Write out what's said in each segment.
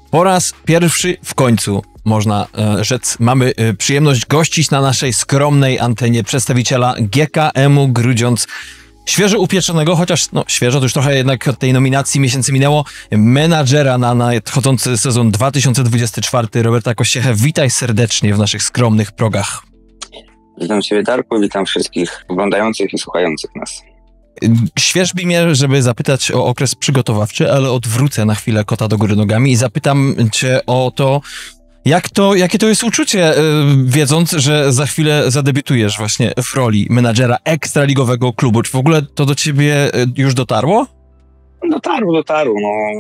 Po raz pierwszy w końcu, można rzec, mamy przyjemność gościć na naszej skromnej antenie przedstawiciela GKM-u Grudziądz, świeżo upieczonego, chociaż świeżo, to już trochę jednak od tej nominacji miesięcy minęło, menadżera na nadchodzący sezon 2024, Roberta Kościechę. Witaj serdecznie w naszych skromnych progach. Witam Ciebie, Darku, witam wszystkich oglądających i słuchających nas. Świerzbi mnie, żeby zapytać o okres przygotowawczy, ale odwrócę na chwilę kota do góry nogami i zapytam Cię o to, jakie to jest uczucie, wiedząc, że za chwilę zadebiutujesz właśnie w roli menadżera ekstraligowego klubu. Czy w ogóle to do Ciebie już dotarło? Dotarło.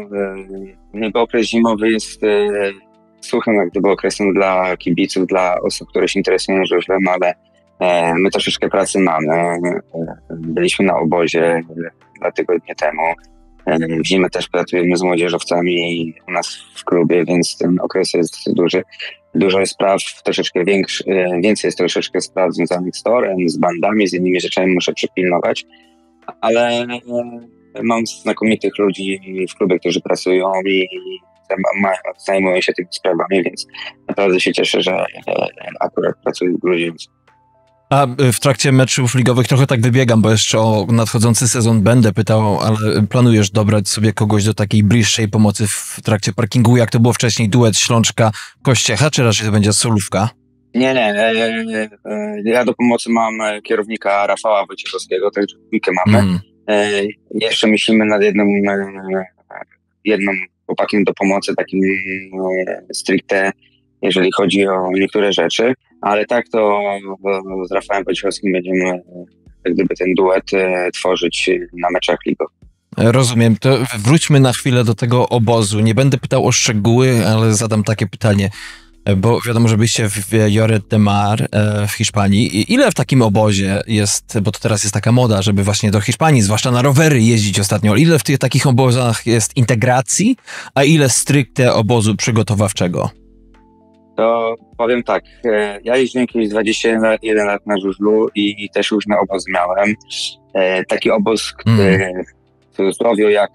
Niby okres zimowy jest suchym jak gdyby okresem dla kibiców, dla osób, które się interesują żużlem, ale my troszeczkę pracy mamy. Byliśmy na obozie 2 tygodnie temu. W zimę też pracujemy z młodzieżowcami u nas w klubie, więc ten okres jest duży. Dużo jest spraw, więcej jest troszeczkę spraw związanych z torem, z bandami, z innymi rzeczami muszę przypilnować, ale mam znakomitych ludzi w klubie, którzy pracują i zajmują się tymi sprawami, więc naprawdę się cieszę, że akurat pracuję w Grudziądzu. A w trakcie meczów ligowych trochę tak wybiegam, bo jeszcze o nadchodzący sezon będę pytał, ale planujesz dobrać sobie kogoś do takiej bliższej pomocy w trakcie parkingu, jak to było wcześniej, duet Ślączka-Kościecha, czy raczej to będzie solówka? Nie. Ja do pomocy mam kierownika Rafała Wojciechowskiego, także dwójkę mamy. Jeszcze myślimy nad jednym chłopakiem do pomocy, takim stricte, jeżeli chodzi o niektóre rzeczy, ale tak to z Rafałem Wojciechowskim będziemy jak gdyby ten duet tworzyć na meczach ligowych. Rozumiem. To wróćmy na chwilę do tego obozu. Nie będę pytał o szczegóły, ale zadam takie pytanie, bo wiadomo, że byliście w Lloret de Mar w Hiszpanii. Ile w takim obozie jest, bo to teraz jest taka moda, żeby właśnie do Hiszpanii, zwłaszcza na rowery jeździć ostatnio, ile w tych takich obozach jest integracji, a ile stricte obozu przygotowawczego? To powiem tak, ja jeździłem kiedyś 21 lat na żużlu i też już na obóz miałem. Taki obóz, w cudzysłowie, jak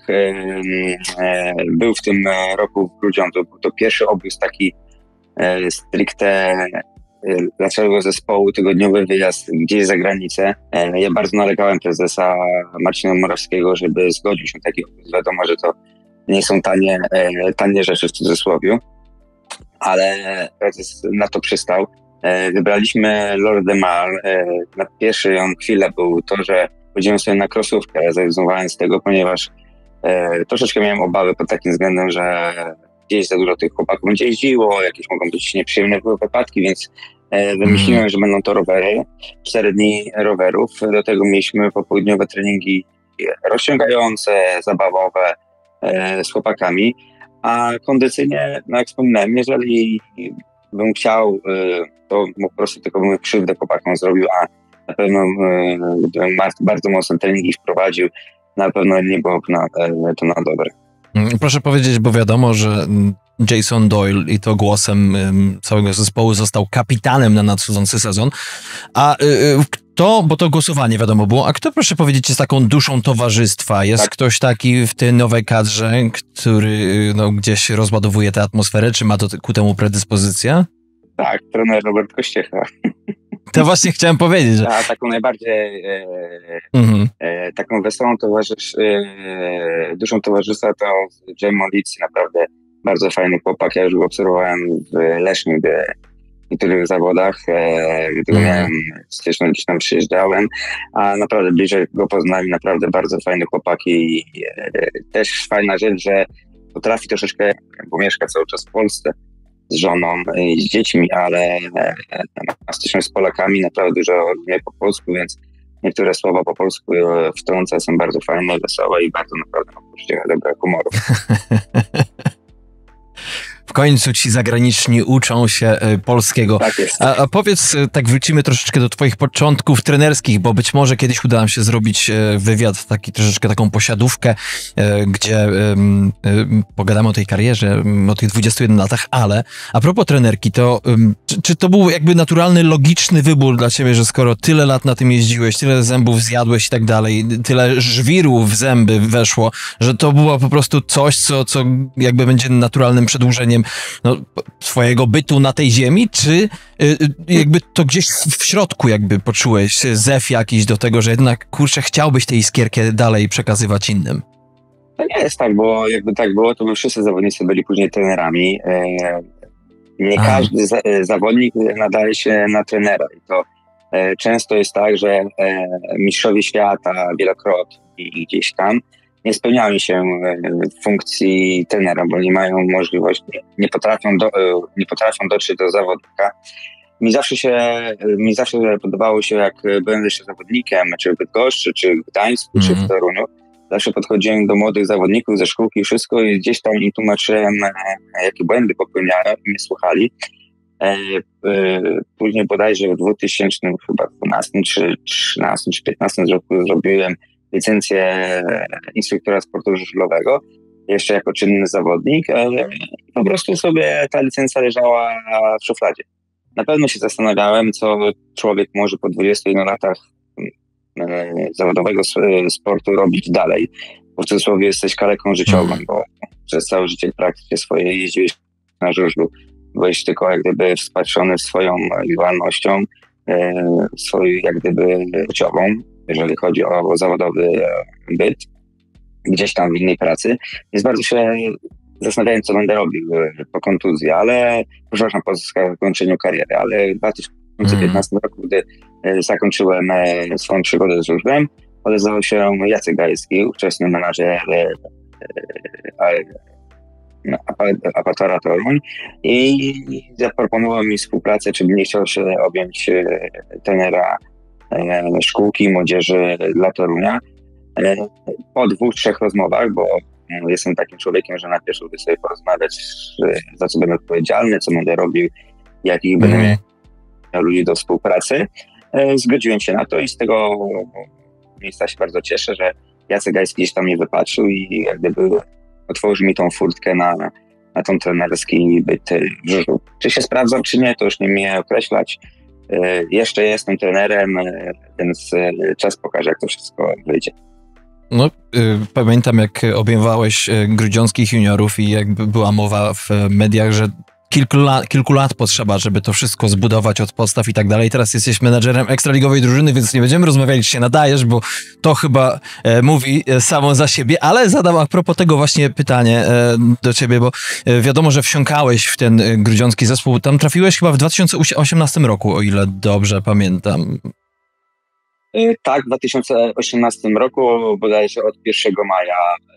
był w tym roku w Grudziądzu, był to pierwszy obóz taki stricte dla całego zespołu, tygodniowy wyjazd gdzieś za granicę. Ja bardzo nalegałem prezesa Marcina Morawskiego, żeby zgodził się na taki obóz. Wiadomo, że to nie są tanie rzeczy w cudzysłowie, ale prezes na to przystał. Wybraliśmy Lloret de Mar. Na pierwszą chwilę było to, że chodziłem sobie na krosówkę, zrezygnowałem z tego, ponieważ troszeczkę miałem obawy pod takim względem, że gdzieś za dużo tych chłopaków będzie jeździło, jakieś mogą być nieprzyjemne wypadki, więc wymyśliłem, że będą to rowery, 4 dni rowerów. Do tego mieliśmy popołudniowe treningi rozciągające, zabawowe z chłopakami. A kondycyjnie, jak wspominałem, jeżeli bym chciał, to po prostu tylko bym krzywdę chłopakom zrobił, a na pewno gdybym bardzo mocno treningi wprowadził, na pewno nie byłoby to na dobre. Proszę powiedzieć, bo wiadomo, że Jason Doyle i to głosem całego zespołu został kapitanem na nadchodzący sezon. A kto, bo to głosowanie wiadomo było, a kto, proszę powiedzieć, jest taką duszą towarzystwa? Jest ktoś taki w tej nowej kadrze, który gdzieś rozładowuje tę atmosferę, czy ma ku temu predyspozycję? Tak, trener Robert Kościecha. To właśnie chciałem powiedzieć. Że... A taką najbardziej taką wesołą duszą towarzystwa to Jamon Litzy, naprawdę bardzo fajny chłopak. Ja już go obserwowałem w Lesznie w niektórych zawodach, gdy miałem styczność, gdzieś tam przyjeżdżałem, a naprawdę bliżej go poznali, naprawdę bardzo fajny chłopak i też fajna rzecz, że potrafi troszeczkę, bo mieszka cały czas w Polsce z żoną i z dziećmi, ale ma styczność z Polakami, naprawdę dużo wie po polsku, więc niektóre słowa po polsku wtrąca, są bardzo fajne, wesołe i bardzo naprawdę ma poczucie dobrego humoru. w końcu ci zagraniczni uczą się polskiego. Tak jest. A powiedz, tak wrócimy troszeczkę do twoich początków trenerskich, bo być może kiedyś uda nam się zrobić wywiad, troszeczkę taką posiadówkę, gdzie pogadamy o tej karierze, o tych 21 latach, ale a propos trenerki, to czy to był jakby naturalny, logiczny wybór dla ciebie, że skoro tyle lat na tym jeździłeś, tyle zębów zjadłeś i tak dalej, tyle żwiru w zęby weszło, że to było po prostu coś, co jakby będzie naturalnym przedłużeniem twojego bytu na tej ziemi, czy jakby to gdzieś w środku jakby poczułeś zew jakiś do tego, że jednak, kurczę, chciałbyś tę iskierkę dalej przekazywać innym? To nie jest tak, bo jakby tak było, to by wszyscy zawodnicy byli później trenerami. Nie każdy zawodnik nadaje się na trenera i to często jest tak, że mistrzowie świata wielokrotnie i gdzieś tam nie spełniają się funkcji trenera, bo nie mają możliwości, nie potrafią dotrzeć do zawodnika. Mi zawsze podobało się, jak byłem jeszcze zawodnikiem, czy w Bydgoszczy, czy w Gdańsku, czy w Toruniu. Zawsze podchodziłem do młodych zawodników ze szkółki i wszystko i gdzieś tam im tłumaczyłem, jakie błędy popełniałem i mnie słuchali. Później bodajże w 2012 czy 13 czy 15 roku zrobiłem licencję instruktora sportu żużlowego, jeszcze jako czynny zawodnik. Po prostu sobie ta licencja leżała w szufladzie. Na pewno się zastanawiałem, co człowiek może po 21 latach zawodowego sportu robić dalej. Bo w cudzysłowie jesteś kaleką życiową, bo przez całe życie praktycznie swoje jeździłeś na żużlu. Byłeś tylko jak gdyby wsparczony swoją indywidualnością, swoją jak gdyby życiową, jeżeli chodzi o zawodowy byt, gdzieś tam w innej pracy. Więc bardzo się zastanawiałem, co będę robił po kontuzji, przepraszam, po zakończeniu kariery, ale w 2015 roku, gdy zakończyłem swoją przygodę z żużlem, odezwał się Jacek Gajski, ówczesny menadżer Apatora Toruń i zaproponował mi współpracę, czy by nie chciał się objąć trenera szkółki młodzieży dla Torunia. Po 2-3 rozmowach, bo jestem takim człowiekiem, że najpierw lubię sobie porozmawiać, za co będę odpowiedzialny, co będę robił, jakich będę miał ludzi do współpracy. Zgodziłem się na to i z tego miejsca się bardzo cieszę, że Jacek Gajski gdzieś tam mnie wypatrzył i jak gdyby otworzył mi tą furtkę na tą trenerski byt w żużlu. Czy się sprawdzam, czy nie, to już nie mnie określać. Jeszcze jestem trenerem, więc czas pokaże, jak to wszystko wyjdzie. No, pamiętam, jak objęwałeś grudziąckich juniorów i jakby była mowa w mediach, że kilku lat potrzeba, żeby to wszystko zbudować od podstaw i tak dalej. Teraz jesteś menadżerem ekstraligowej drużyny, więc nie będziemy rozmawiali, czy się nadajesz, bo to chyba mówi samo za siebie, ale zadam a propos tego właśnie pytanie do ciebie, bo wiadomo, że wsiąkałeś w ten grudziącki zespół. Tam trafiłeś chyba w 2018 roku, o ile dobrze pamiętam. Tak, w 2018 roku, bodajże od 1 maja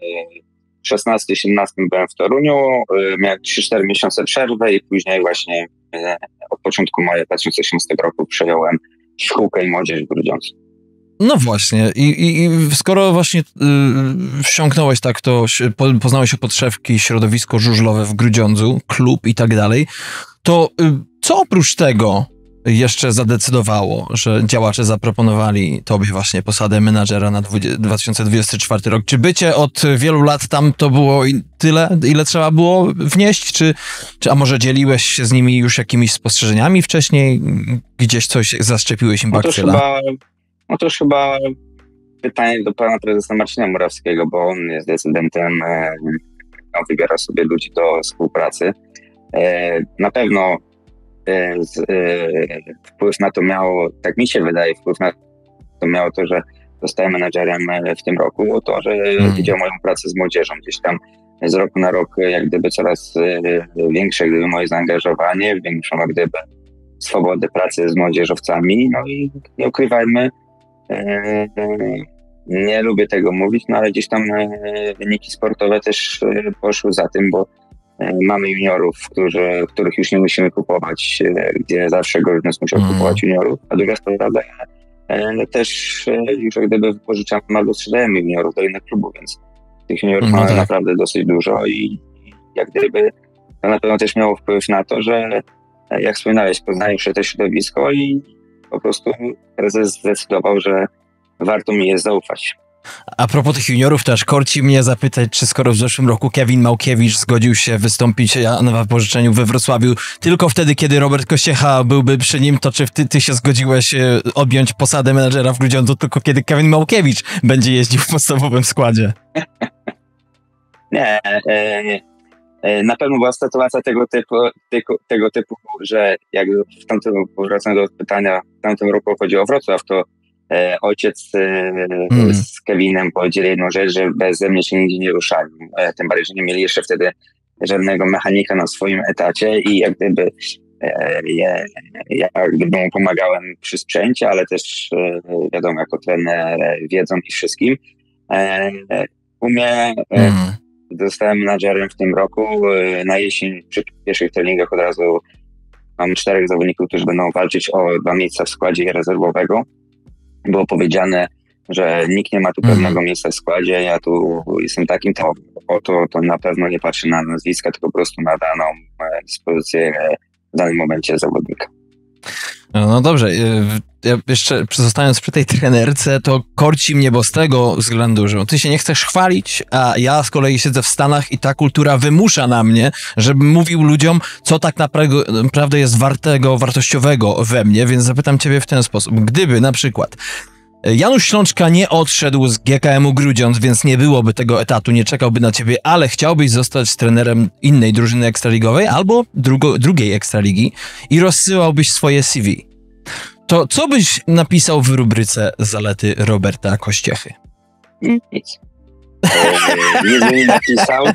16-17 byłem w Toruniu, miałem 3-4 miesiące przerwy i później właśnie od początku maja 2018 roku przejąłem szkółkę i młodzież w Grudziądzu. No właśnie i skoro właśnie wsiąknąłeś tak, to poznałeś o podszewki środowisko żużlowe w Grudziądzu, klub i tak dalej, to co oprócz tego jeszcze zadecydowało, że działacze zaproponowali tobie właśnie posadę menadżera na 2024 rok? Czy bycie od wielu lat tam to było tyle, ile trzeba było wnieść? Czy a może dzieliłeś się z nimi już jakimiś spostrzeżeniami wcześniej? Gdzieś coś zaszczepiłeś im bakcyla? No to już chyba pytanie do pana prezesa Marcina Murawskiego, bo on jest decydentem, on wybiera sobie ludzi do współpracy. Na pewno wpływ na to miało, tak mi się wydaje, wpływ na to miało to, że zostałem menadżerem w tym roku, to, że widział moją pracę z młodzieżą gdzieś tam z roku na rok, jak gdyby coraz większe, jak gdyby moje zaangażowanie, większą jak gdyby swobodę pracy z młodzieżowcami, no i nie ukrywajmy, nie lubię tego mówić, no ale gdzieś tam wyniki sportowe też poszły za tym, bo mamy juniorów, których już nie musimy kupować, gdzie zawsze Gorąc musiał kupować juniorów, a druga sprawa, też już jak gdyby wypożyczamy albo sprzedajemy juniorów do innych klubów, więc tych juniorów mamy naprawdę dosyć dużo i jak gdyby to na pewno też miało wpływ na to, że jak wspominałeś, poznałem się to środowisko i po prostu prezes zdecydował, że warto mi jest zaufać. A propos tych juniorów, to aż korci mnie zapytać, czy skoro w zeszłym roku Kevin Małkiewicz zgodził się wystąpić na wypożyczeniu we Wrocławiu tylko wtedy, kiedy Robert Kościecha byłby przy nim, to czy ty się zgodziłeś objąć posadę menadżera w Grudziądzu tylko kiedy Kevin Małkiewicz będzie jeździł w podstawowym składzie? Nie. Na pewno była sytuacja tego typu, że jak wracając do pytania, w tamtym roku chodziło o Wrocław, to ojciec z Kevinem powiedzieli jedną rzecz, że beze mnie się nigdzie nie ruszali. Tym bardziej, że nie mieli jeszcze wtedy żadnego mechanika na swoim etacie i jak gdyby ja mu pomagałem przy sprzęcie, ale też wiadomo, jako trener wiedzą i wszystkim. U mnie zostałem menadżerem w tym roku. Na jesień przy pierwszych treningach od razu mam 4 zawodników, którzy będą walczyć o 2 miejsca w składzie rezerwowego. Było powiedziane, że nikt nie ma tu pewnego miejsca w składzie, ja tu jestem takim, to na pewno nie patrzy na nazwiska, tylko po prostu na daną dyspozycję w danym momencie zawodnika. No dobrze, ja jeszcze zostając przy tej trenerce, to korci mnie, bo z tego względu, że ty się nie chcesz chwalić, a ja z kolei siedzę w Stanach i ta kultura wymusza na mnie, żebym mówił ludziom, co tak naprawdę jest wartościowego we mnie, więc zapytam ciebie w ten sposób. Gdyby na przykład Janusz Ślączka nie odszedł z GKM-u Grudziądz, więc nie byłoby tego etatu, nie czekałby na ciebie, ale chciałbyś zostać trenerem innej drużyny ekstraligowej albo drugiej ekstraligi i rozsyłałbyś swoje CV. To co byś napisał w rubryce zalety Roberta Kościechy? Nic. Nic bym nie napisał,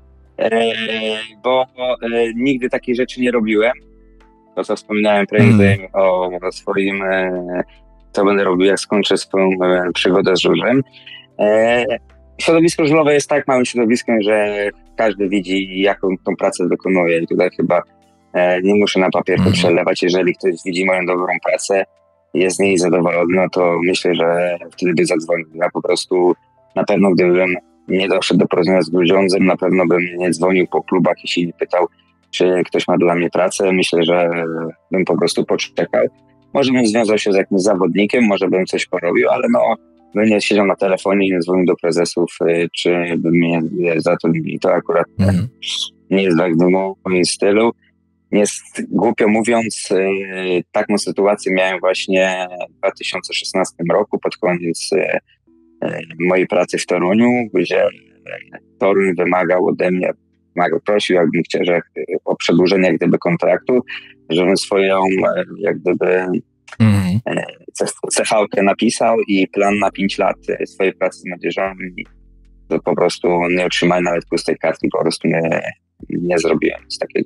bo nigdy takich rzeczy nie robiłem. To, co wspominałem prędzej o swoim... co będę robił, jak skończę swoją przygodę z żużlem. Środowisko żużlowe jest tak małym środowiskiem, że każdy widzi, jaką tą pracę wykonuje i tutaj chyba nie muszę na papier to przelewać. Jeżeli ktoś widzi moją dobrą pracę, jest z niej zadowolony, no to myślę, że wtedy by zadzwonił. Ja po prostu na pewno, gdybym nie doszedł do porozumienia z Grudziądzem, na pewno bym nie dzwonił po klubach i się nie pytał, czy ktoś ma dla mnie pracę. Myślę, że bym po prostu poczekał. Może bym związał się z jakimś zawodnikiem, może bym coś porobił, ale bym nie siedział na telefonie i nie dzwonił do prezesów, czy by mnie zatrudnili. To akurat nie jest tak w moim stylu. Jest, głupio mówiąc, taką sytuację miałem właśnie w 2016 roku, pod koniec mojej pracy w Toruniu, gdzie Toruń wymagał ode mnie, prosił o przedłużenie jak gdyby kontraktu, żebym swoją jak gdyby CV-kę napisał i plan na 5 lat swojej pracy z młodzieżą i to po prostu nie otrzymałem nawet pustej kartki, po prostu nie zrobiłem nic takiego.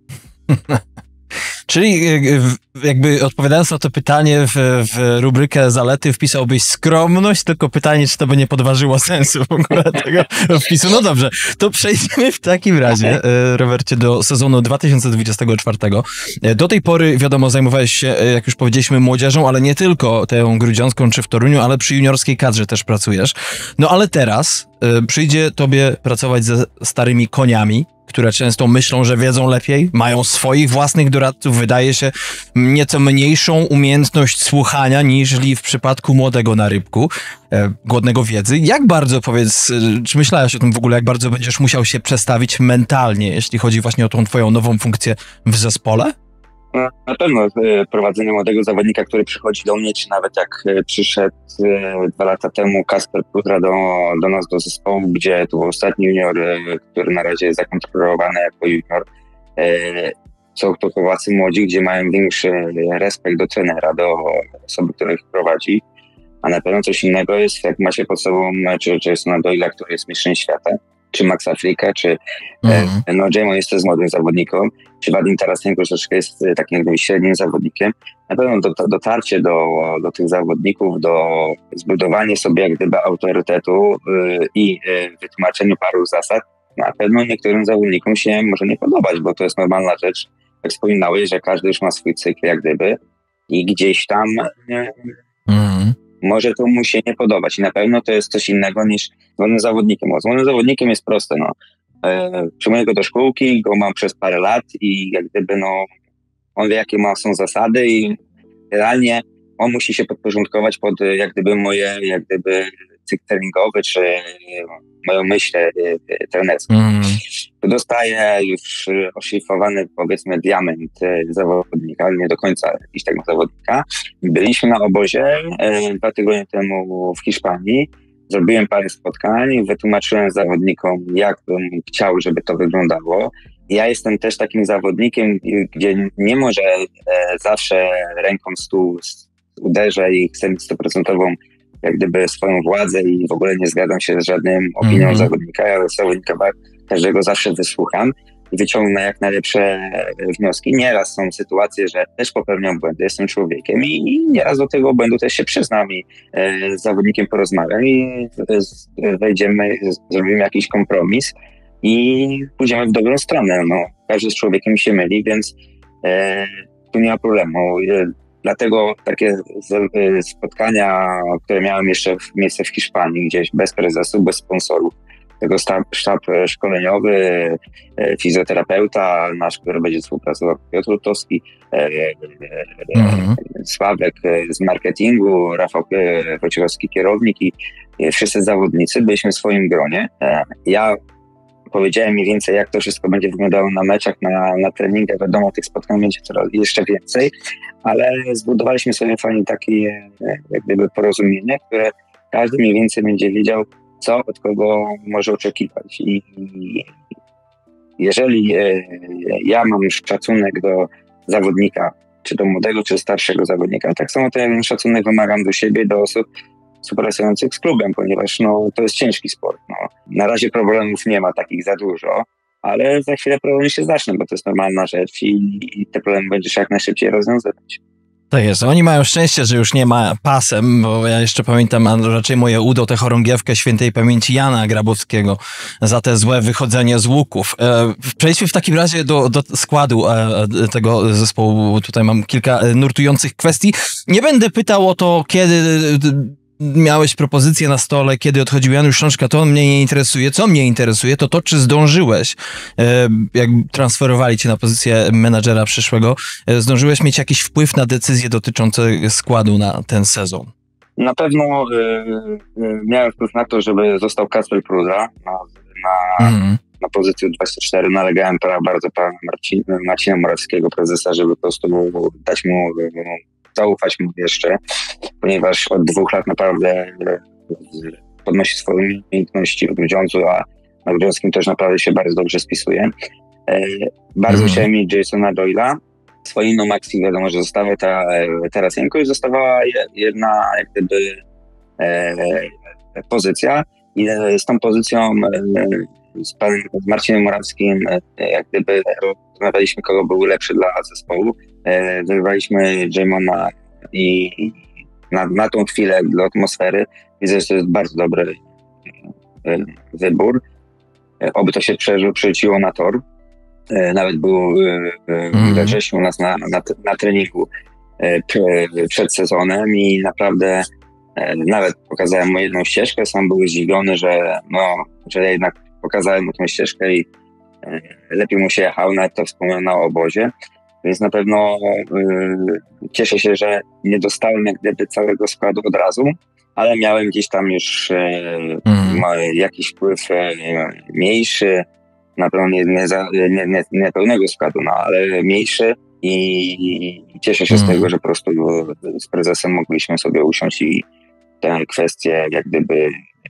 Czyli jakby odpowiadając na to pytanie w rubrykę zalety wpisałbyś skromność, tylko pytanie, czy to by nie podważyło sensu w ogóle tego wpisu. No dobrze, to przejdźmy w takim razie, Robercie, do sezonu 2024. Do tej pory, wiadomo, zajmowałeś się, jak już powiedzieliśmy, młodzieżą, ale nie tylko tą grudziącką czy w Toruniu, ale przy juniorskiej kadrze też pracujesz. No ale teraz przyjdzie tobie pracować ze starymi koniami, które często myślą, że wiedzą lepiej, mają swoich własnych doradców, wydaje się nieco mniejszą umiejętność słuchania niż w przypadku młodego na rybku, głodnego wiedzy. Jak bardzo, powiedz, czy myślałeś o tym w ogóle, jak bardzo będziesz musiał się przestawić mentalnie, jeśli chodzi właśnie o tą twoją nową funkcję w zespole? Na pewno prowadzenie młodego zawodnika, który przychodzi do mnie, czy nawet jak przyszedł 2 lata temu Kasper Pudra do nas do zespołu, gdzie to był ostatni junior, który na razie jest zakontrolowany jako junior. Są to chłopacy młodzi, gdzie mają większy respekt do trenera, do osoby, która ich prowadzi. A na pewno coś innego jest, jak ma się pod sobą, czy Jasona Doyle'a, który jest mistrzem świata, czy Max Afrika, czy Jamon jest też młodym zawodnikiem, czy Wadim Tarasenko troszeczkę jest takim jakby średnim zawodnikiem. Na pewno dotarcie do tych zawodników, do zbudowanie sobie jak gdyby autorytetu i wytłumaczeniu paru zasad, na pewno niektórym zawodnikom się może nie podobać, bo to jest normalna rzecz. Jak wspominałeś, że każdy już ma swój cykl jak gdyby i gdzieś tam może to mu się nie podobać i na pewno to jest coś innego niż z młodym zawodnikiem. Bo z młodym zawodnikiem jest proste, przyjmuję go do szkółki, go mam przez parę lat i jak gdyby on wie, jakie są zasady i realnie on musi się podporządkować pod jak gdyby moje cykl treningowy, czy moją myśl trenerską. Tu dostaję już oszlifowany, powiedzmy, diament zawodnika, ale nie do końca jakiś tego zawodnika. Byliśmy na obozie 2 tygodnie temu w Hiszpanii. Zrobiłem parę spotkań, wytłumaczyłem zawodnikom, jak bym chciał, żeby to wyglądało. Ja jestem też takim zawodnikiem, gdzie nie może zawsze ręką stół uderzę i chcę mieć 100% jak gdyby swoją władzę i w ogóle nie zgadzam się z żadnym opinią zawodnika. Ja zawodnika każdego zawsze wysłucham i wyciągnę jak najlepsze wnioski. Nieraz są sytuacje, że też popełniam błędy, jestem człowiekiem i nieraz do tego błędu też się przyznam i z zawodnikiem porozmawiam i wejdziemy, zrobimy jakiś kompromis i pójdziemy w dobrą stronę. Każdy z człowiekiem się myli, więc tu nie ma problemu. Dlatego takie spotkania, które miałem jeszcze miejsce w Hiszpanii, gdzieś bez prezesów, bez sponsorów, tego sztab szkoleniowy, fizjoterapeuta nasz, który będzie współpracował, Piotr Lutowski, Sławek z marketingu, Rafał Wojciechowski, kierownik i wszyscy zawodnicy, byliśmy w swoim gronie. Ja powiedziałem mniej więcej, jak to wszystko będzie wyglądało na meczach, na treningach. Wiadomo, tych spotkań będzie jeszcze więcej, ale zbudowaliśmy sobie fajnie takie jak gdyby porozumienie, które każdy mniej więcej będzie wiedział, co od kogo może oczekiwać. I jeżeli ja mam szacunek do zawodnika, czy do młodego, czy starszego zawodnika, tak samo ten szacunek wymagam do siebie, do osób współpracujących z klubem, ponieważ to jest ciężki sport. Na razie problemów nie ma takich za dużo, ale za chwilę problemy się zaczną, bo to jest normalna rzecz i te problemy będziesz jak najszybciej rozwiązywać. To jest. Oni mają szczęście, że już nie ma pasem, bo ja jeszcze pamiętam, a raczej moje udo, tę chorągiewkę świętej pamięci Jana Grabowskiego za te złe wychodzenie z łuków. Przejdźmy w takim razie do składu tego zespołu. Tutaj mam kilka nurtujących kwestii. Nie będę pytał o to, kiedy miałeś propozycję na stole, kiedy odchodził Janusz Szączka, to mnie nie interesuje. Co mnie interesuje, to czy zdążyłeś, jak transferowali cię na pozycję menadżera przyszłego, zdążyłeś mieć jakiś wpływ na decyzje dotyczące składu na ten sezon? Na pewno miałem wpływ na to, żeby został Kacper Prudra na pozycję 24. Nalegałem bardzo pana Marcina Morawskiego, prezesa, żeby po prostu dać mu zaufać mu jeszcze, ponieważ od 2 lat naprawdę podnosi swoje umiejętności w Grudziądzu, a na Grudziąckim też naprawdę się bardzo dobrze spisuje. Bardzo chciałem mieć Jasona Doyle'a. Swoją Maxi wiadomo, że została Tarasenko i zostawała jedna jak gdyby pozycja i z tą pozycją z panem Marcinem Morawskim jak gdyby rozmawialiśmy, kogo był lepszy dla zespołu. Wybraliśmy Jamona i na tą chwilę dla atmosfery widzę, że to jest bardzo dobry wybór. Oby to się przerzuciło na tor. Nawet był we wrześniu u nas na treningu przed sezonem i naprawdę nawet pokazałem mu jedną ścieżkę. Sam był zdziwiony, że ja jednak pokazałem mu tą ścieżkę i lepiej mu się jechał, nawet to wspomniał na obozie. Więc na pewno cieszę się, że nie dostałem jak gdyby całego składu od razu, ale miałem gdzieś tam już jakiś wpływ mniejszy, na pewno nie pełnego składu, ale mniejszy i cieszę się z tego, że po prostu z prezesem mogliśmy sobie usiąść i tę kwestię jak gdyby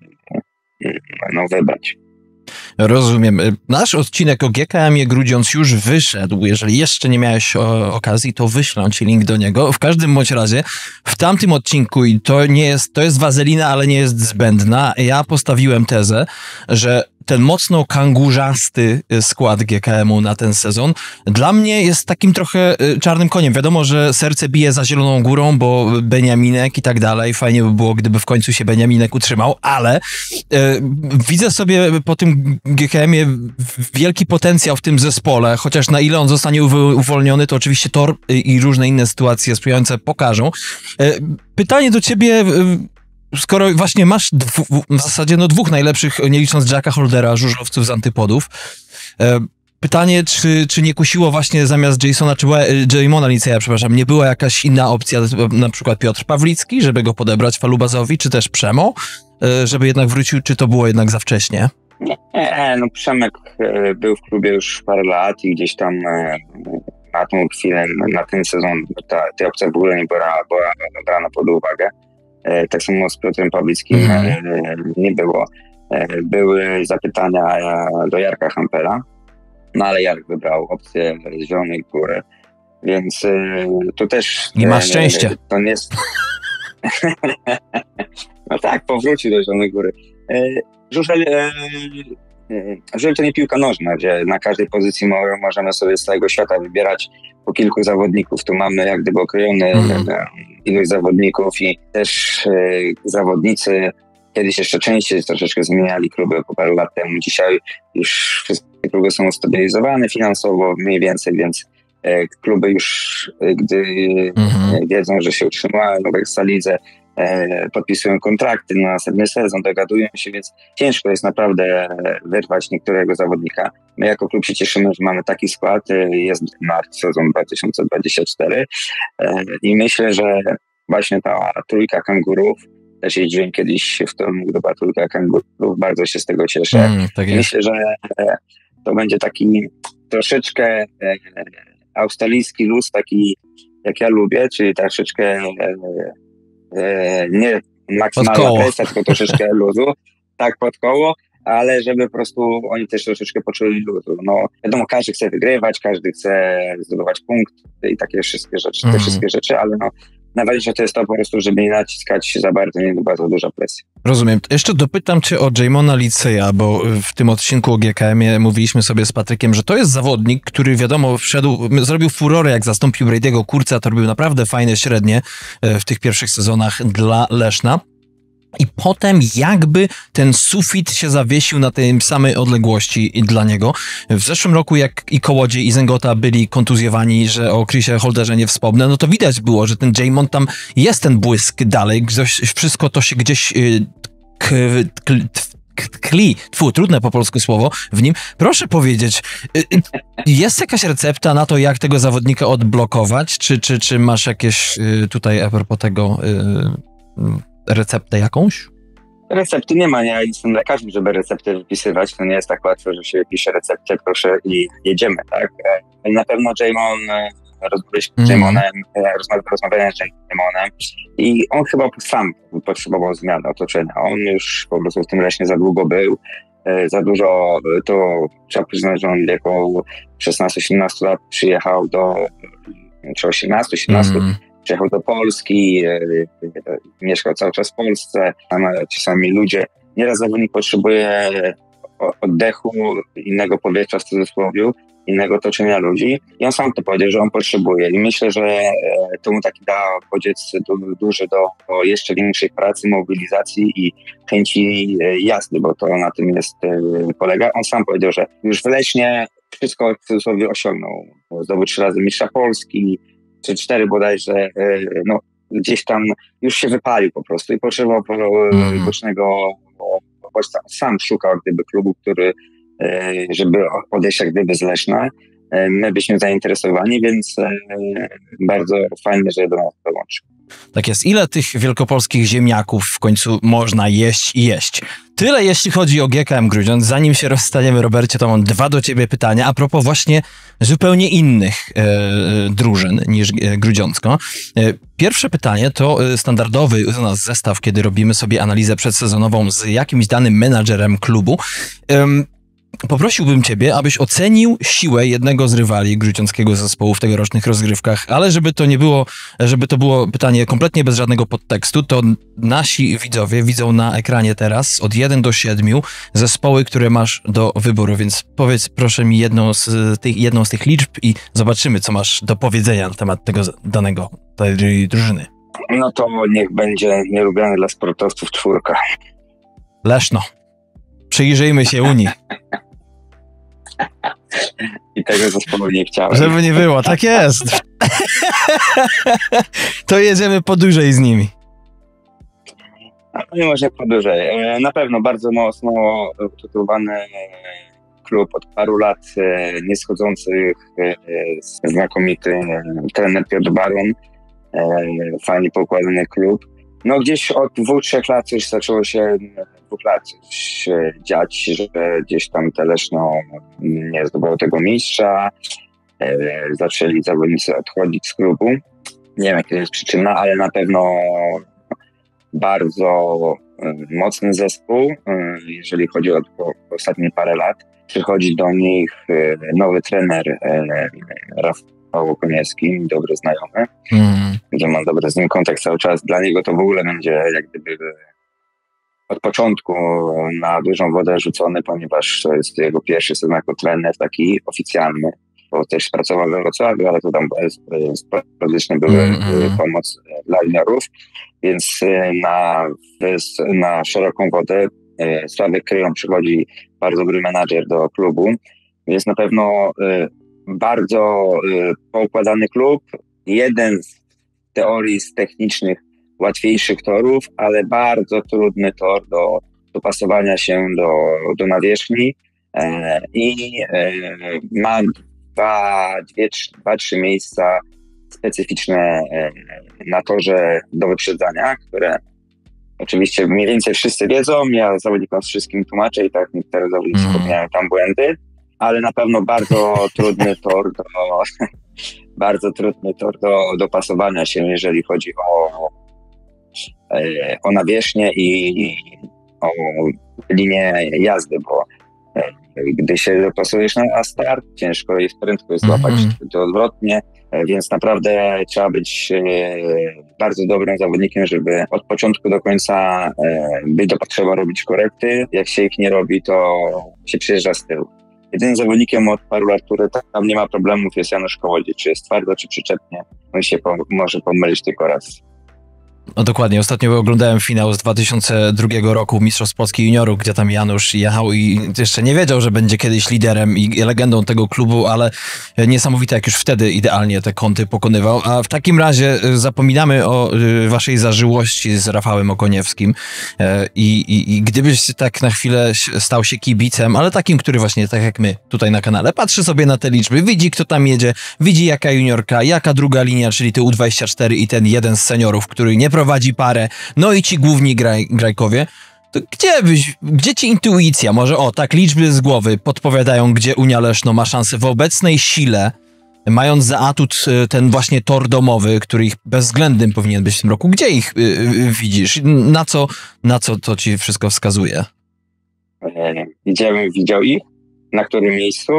wybrać. Rozumiem. Nasz odcinek o GKM-ie Grudziądz już wyszedł. Jeżeli jeszcze nie miałeś okazji, to wyślę ci link do niego. W każdym bądź razie w tamtym odcinku, i to jest wazelina, ale nie jest zbędna, ja postawiłem tezę, że ten mocno kangurzasty skład GKM-u na ten sezon dla mnie jest takim trochę czarnym koniem. Wiadomo, że serce bije za Zieloną Górą, bo Beniaminek i tak dalej. Fajnie by było, gdyby w końcu się Beniaminek utrzymał, ale widzę sobie po tym GKM-ie wielki potencjał w tym zespole, chociaż na ile on zostanie uwolniony, to oczywiście tor i różne inne sytuacje sprzyjające pokażą. Pytanie do ciebie skoro właśnie masz w zasadzie dwóch najlepszych, nie licząc Jacka Holdera, żużlowców z Antypodów, pytanie, czy nie kusiło właśnie zamiast Jasona, czy Jamona Liceja, przepraszam, nie była jakaś inna opcja, na przykład Piotr Pawlicki, żeby go podebrać Falubazowi, czy też Przemo, żeby jednak wrócił, czy to było jednak za wcześnie? Nie, no Przemek był w klubie już parę lat i gdzieś tam na tą chwilę, na ten sezon tej opcji w ogóle nie była brana pod uwagę. Tak samo z Piotrem Pawlickim nie było. Były zapytania do Jarka Hampela, no ale Jarek wybrał opcję z Zielonej Góry, więc to też... I masz szczęście. To nie jest... No tak, powrócił do Zielonej Góry. Żużel to nie piłka nożna, gdzie na każdej pozycji możemy sobie z całego świata wybierać po kilku zawodników. Tu mamy jak gdyby okrojony ilość zawodników i też zawodnicy kiedyś jeszcze częściej troszeczkę zmieniali kluby po parę lat temu. Dzisiaj już wszystkie kluby są ustabilizowane finansowo mniej więcej, więc kluby już, gdy wiedzą, że się utrzymają w Ekstralidze, podpisują kontrakty na następny sezon, dogadują się, więc ciężko jest naprawdę wyrwać niektórego zawodnika. My jako klub się cieszymy, że mamy taki skład, jest marc, sezon 2024 i myślę, że właśnie ta trójka kangurów, też jeździłem kiedyś w Toruniu, gdy była trójka kangurów, bardzo się z tego cieszę. Tak myślę, że to będzie taki troszeczkę australijski luz, taki jak ja lubię, czyli troszeczkę nie maksymalna presja, tylko troszeczkę luzu, tak pod koło, ale żeby po prostu oni też troszeczkę poczuli luzu. No wiadomo, każdy chce wygrywać, każdy chce zdobywać punkty i takie wszystkie rzeczy, ale no najważniejsze to jest to po prostu, żeby nie naciskać za bardzo, nie była za duża presja. Rozumiem. Jeszcze dopytam cię o Jamona Liceja, bo w tym odcinku o GKM-ie mówiliśmy sobie z Patrykiem, że to jest zawodnik, który wiadomo zrobił furorę, jak zastąpił Brady'ego Kurca, to robił naprawdę fajne średnie w tych pierwszych sezonach dla Leszna. I potem jakby ten sufit się zawiesił na tej samej odległości dla niego. W zeszłym roku jak i Kołodziej i Zęgota byli kontuzjowani, że o Chrisie Holderze nie wspomnę, no to widać było, że ten Jamon tam jest ten błysk dalej, wszystko to się gdzieś trudne po polsku słowo w nim. Proszę powiedzieć, jest jakaś recepta na to, jak tego zawodnika odblokować? Czy masz jakieś tutaj a propos tego receptę jakąś? Recepty nie ma, ja jestem lekarzem, żeby recepty wypisywać, to nie jest tak łatwo, że się pisze receptę, proszę i jedziemy, tak? Na pewno Jamon, rozmawiałem z Jamonem i on chyba sam potrzebował zmiany otoczenia. On już po prostu w tym Leśnie za długo był, za dużo, to trzeba przyznać, że on wieku 16-17 lat przyjechał czy 18, przyjechał do Polski, mieszkał cały czas w Polsce, tam czasami ludzie, nieraz zawodnik potrzebuje oddechu, innego powietrza w cudzysłowie, innego otoczenia ludzi i on sam to powiedział, że on potrzebuje i myślę, że to mu taki da bodziec duży do jeszcze większej pracy, mobilizacji i chęci jazdy, bo to na tym polega. On sam powiedział, że już w Leśnie wszystko w cudzysłowie osiągnął. Zdobył 3 razy mistrza Polski, czy 4 bodajże, no gdzieś tam już się wypalił po prostu i potrzebował bocznego bodźca. Sam szukał jak gdyby klubu, żeby odejść jak gdyby z Leszna. My byliśmy zainteresowani, więc bardzo fajnie, że do nas dołączył. Tak jest. Ile tych wielkopolskich ziemniaków w końcu można jeść i jeść? Tyle jeśli chodzi o GKM Grudziądz. Zanim się rozstaniemy, Robercie, to mam 2 do ciebie pytania a propos właśnie zupełnie innych drużyn niż Grudziącko. Pierwsze pytanie to standardowy u nas zestaw, kiedy robimy sobie analizę przedsezonową z jakimś danym menadżerem klubu. Poprosiłbym ciebie, abyś ocenił siłę jednego z rywali grudziąckiego zespołu w tegorocznych rozgrywkach, ale żeby to było pytanie kompletnie bez żadnego podtekstu, to nasi widzowie widzą na ekranie teraz od 1 do 7 zespoły, które masz do wyboru, więc powiedz proszę mi jedną z tych liczb i zobaczymy, co masz do powiedzenia na temat tej drużyny. No to niech będzie nielubiany dla sportowców 4. Leszno. Przyjrzyjmy się Unii. I tego zespołu nie chciałem. Żeby nie było, tak jest. To jedziemy po dłużej z nimi. Nie może podłużej. Na pewno bardzo mocno utytułowany klub od paru lat nieschodzących, znakomity trener Piotr Baron, fajnie poukładany klub. No gdzieś od 2-3 lat już zaczęło się, 2 lat coś dziać, że gdzieś tam Leszno nie zdobyło tego mistrza, zaczęli zawodnicy odchodzić z klubu. Nie wiem, jaka jest przyczyna, ale na pewno bardzo mocny zespół, jeżeli chodzi o ostatnie parę lat. Przychodzi do nich nowy trener Rafał Okoniewski, dobry znajomy, gdzie mam dobry z nim kontakt cały czas. Dla niego to w ogóle będzie jak gdyby od początku na dużą wodę rzucony, ponieważ to jest jego pierwszy sezon jako trener taki oficjalny, bo też pracował we Wrocławiu, ale to tam sporadyczne były pomoc dla juniorów, więc na szeroką wodę Sławek Kryjon przychodzi bardzo dobry menadżer do klubu, więc na pewno bardzo poukładany klub, jeden z teorii z technicznych łatwiejszych torów, ale bardzo trudny tor do dopasowania się do nawierzchni i ma 2-3 miejsca specyficzne na torze do wyprzedzania, które oczywiście mniej więcej wszyscy wiedzą, ja zawodnikom z wszystkim tłumaczę i tak niektóre zawodnicy popełniają tam błędy, ale na pewno bardzo trudny tor do dopasowania się, jeżeli chodzi o nawierzchnię i o linię jazdy, bo gdy się dopasujesz na start, ciężko jest prędko złapać to odwrotnie, więc naprawdę trzeba być bardzo dobrym zawodnikiem, żeby od początku do końca trzeba robić korekty. Jak się ich nie robi, to się przyjeżdża z tyłu. Jedynym zawodnikiem od paru lat, który tam nie ma problemów, jest Janusz Kołodziej. Czy jest twardo, czy przyczepnie, on się może pomylić tylko raz. No dokładnie, ostatnio oglądałem finał z 2002 roku Mistrzostw Polski Juniorów, gdzie tam Janusz jechał i jeszcze nie wiedział, że będzie kiedyś liderem i legendą tego klubu, ale niesamowite, jak już wtedy idealnie te kąty pokonywał. A w takim razie zapominamy o waszej zażyłości z Rafałem Okoniewskim i gdybyś tak na chwilę stał się kibicem, ale takim, który właśnie, tak jak my tutaj na kanale, patrzy sobie na te liczby, widzi, kto tam jedzie, widzi jaka juniorka, jaka druga linia, czyli ty U24 i ten jeden z seniorów, który nie prowadzi parę, no i ci główni grajkowie, to gdzie ci intuicja? Może tak liczby z głowy podpowiadają, gdzie Unia Leszno ma szansę w obecnej sile, mając za atut ten właśnie tor domowy, który ich bezwzględnym powinien być w tym roku. Gdzie ich widzisz? Na co to ci wszystko wskazuje? Gdzie bym widział ich? Na którym miejscu?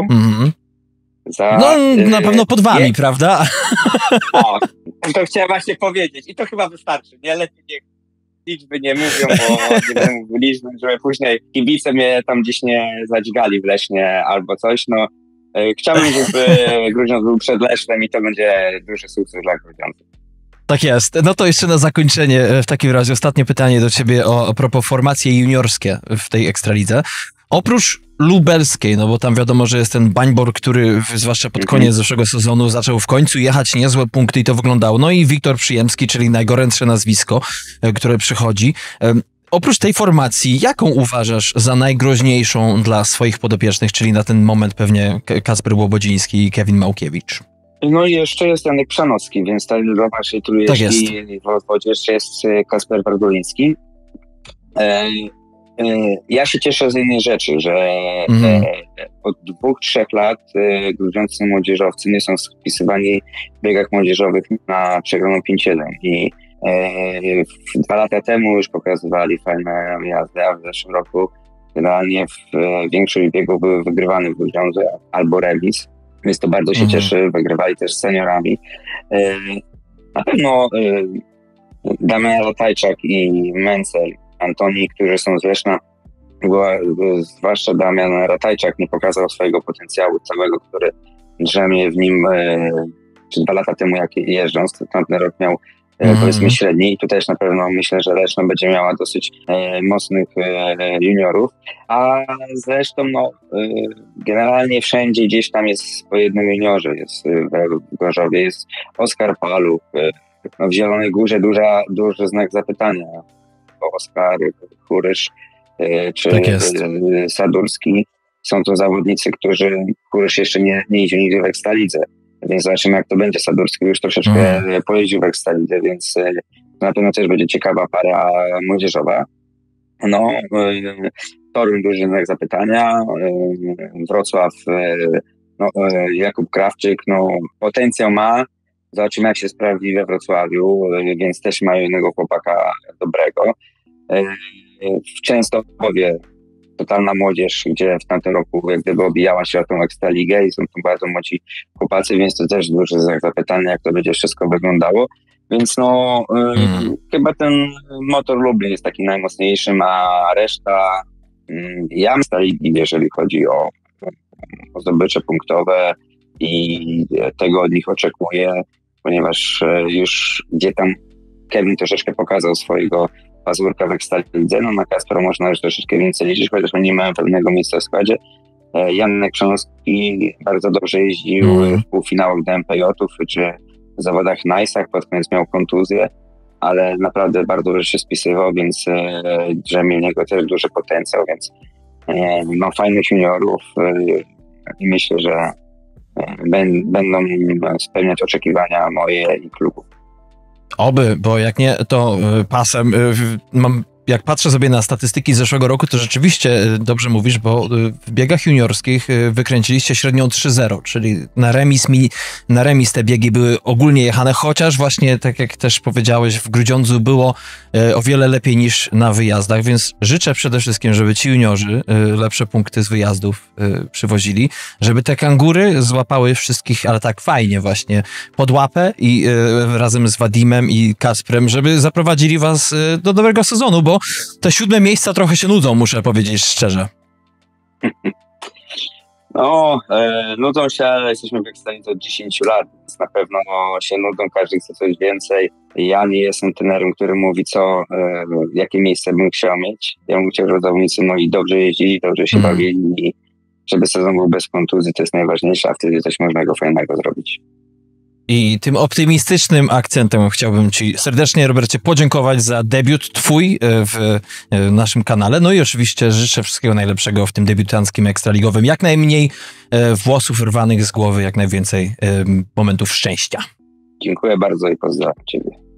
Na pewno pod wami, prawda? To chciałem właśnie powiedzieć i to chyba wystarczy. Nie, lepiej liczby nie mówią, bo nie będę mówił liczby, żeby później kibice mnie tam gdzieś nie zadźgali w Lesznie albo coś. No, chciałbym, żeby Grudziądz był przed Lesznem i to będzie duży sukces dla Grudziądza. Tak jest. No to jeszcze na zakończenie w takim razie ostatnie pytanie do ciebie a propos formacje juniorskie w tej Ekstralidze. Oprócz lubelskiej, no bo tam wiadomo, że jest ten Bańbor, który zwłaszcza pod koniec zeszłego sezonu zaczął w końcu jechać niezłe punkty i to wyglądało. No i Wiktor Przyjemski, czyli najgorętsze nazwisko, które przychodzi. Oprócz tej formacji, jaką uważasz za najgroźniejszą dla swoich podopiecznych, czyli na ten moment pewnie Kacper Łobodziński i Kevin Małkiewicz? No i jeszcze jest Janek Przanowski, więc do naszej trójeczki w jeszcze jest Kacper Wargoliński. Ja się cieszę z jednej rzeczy, że od 2-3 lat grudziący młodzieżowcy nie są spisywani w biegach młodzieżowych na przegraną 5-1 i 2 lata temu już pokazywali fajne jazdy, a w zeszłym roku generalnie większość biegów były wygrywane w Grudziądzu albo remis, więc to bardzo się cieszy, wygrywali też z seniorami. Na pewno Damian Ratajczak i Mencel, Antoni, którzy są z Leszna, zwłaszcza Damian Ratajczak nie pokazał swojego potencjału całego, który drzemie w nim 2 lata temu, jak jeżdżąc. Tamten rok miał powiedzmy średni i tu też na pewno myślę, że Leszno będzie miała dosyć mocnych juniorów, a zresztą generalnie wszędzie gdzieś tam jest po jednym juniorze, jest w Gorzowie, jest Oskar Paluch, w Zielonej Górze duży znak zapytania Oskar Kurysz czy Tak jest. Sadurski. Są to zawodnicy, Kurysz jeszcze nie idzie nigdzie w Ekstralidze, więc zobaczymy, jak to będzie. Sadurski już troszeczkę pojeździł w Ekstralidze, więc na pewno też będzie ciekawa para młodzieżowa. No, Toruń duży znak zapytania, Wrocław, Jakub Krawczyk, potencjał ma, zobaczymy, jak się sprawdzi we Wrocławiu, więc też mają jednego chłopaka dobrego. W Częstochowie totalna młodzież, gdzie w tamtym roku jak gdyby obijała się o tą Ekstraligę i są tu bardzo młodzi chłopacy, więc to też duży znak zapytania, jak to będzie wszystko wyglądało. Więc chyba ten Motor Lublin jest taki najmocniejszym, a reszta ja bym Ligi, jeżeli chodzi o zdobycze punktowe i tego od nich oczekuję, ponieważ już gdzie tam Kevin troszeczkę pokazał swojego pazurka w Ekstralidze, na Kacpra można już troszeczkę więcej liczyć, chociaż oni nie mają pewnego miejsca w składzie. Janek Krząski bardzo dobrze jeździł w półfinałach DMPJ-ów czy w zawodach Nice'ach, pod koniec miał kontuzję, ale naprawdę bardzo dobrze się spisywał, więc drzemie niego też duży potencjał, więc fajnych juniorów i myślę, że będą spełniać oczekiwania moje i klubu. Oby, bo jak nie, to pasem jak patrzę sobie na statystyki z zeszłego roku, to rzeczywiście dobrze mówisz, bo w biegach juniorskich wykręciliście średnią 3-0, czyli na remis te biegi były ogólnie jechane, chociaż właśnie, tak jak też powiedziałeś, w Grudziądzu było o wiele lepiej niż na wyjazdach, więc życzę przede wszystkim, żeby ci juniorzy lepsze punkty z wyjazdów przywozili, żeby te kangury złapały wszystkich, ale tak fajnie właśnie, pod łapę i razem z Wadimem i Kacprem, żeby zaprowadzili was do dobrego sezonu, bo te 7 miejsca trochę się nudzą, muszę powiedzieć szczerze. Nudzą się, ale jesteśmy w Ekstralidze od 10 lat, więc na pewno się nudzą, każdy chce coś więcej. Ja nie jestem trenerem, który mówi jakie miejsce bym chciał mieć. Ja bym chciał, żeby zawodnicy moi dobrze jeździli, dobrze się bawili i żeby sezon był bez kontuzji, to jest najważniejsze, a wtedy coś można go fajnego zrobić. I tym optymistycznym akcentem chciałbym ci serdecznie, Robercie, podziękować za debiut twój w naszym kanale. No i oczywiście życzę wszystkiego najlepszego w tym debiutanckim ekstraligowym. Jak najmniej włosów rwanych z głowy, jak najwięcej momentów szczęścia. Dziękuję bardzo i pozdrawiam ciebie.